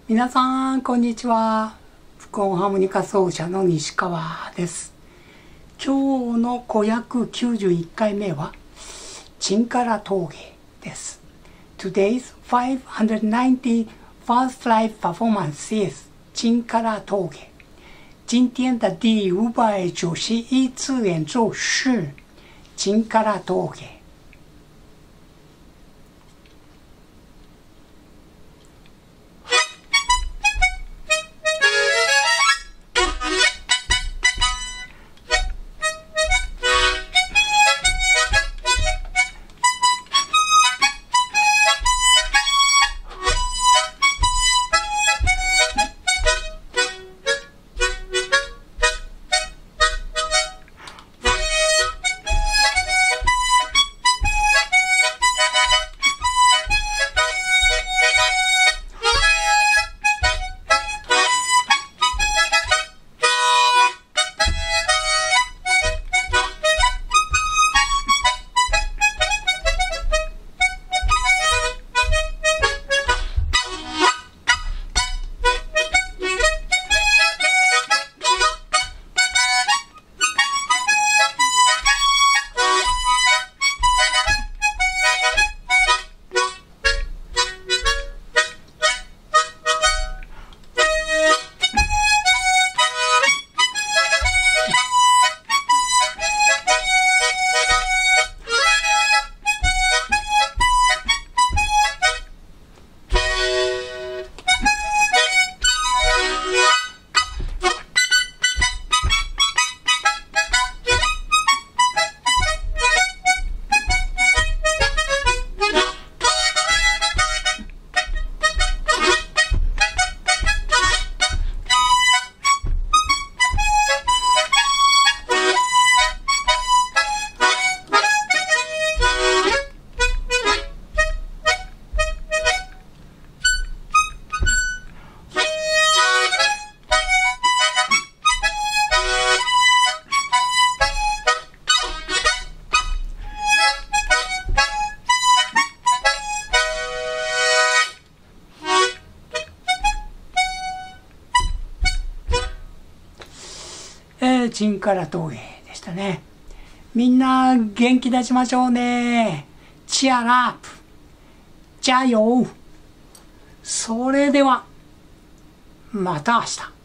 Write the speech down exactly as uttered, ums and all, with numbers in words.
皆さんこんにちは。副音ハーモニカ奏者の西川です。今日のごひゃくきゅうじゅういっかいめはチンカラ峠です。Today's five hundred ninety first live performance is チンカラ峠。今天的第五百九十一次演奏是チンカラ峠。チンカラ峠でしたね。みんな元気出しましょうね。チアラップ。じゃあよ。それではまた明日。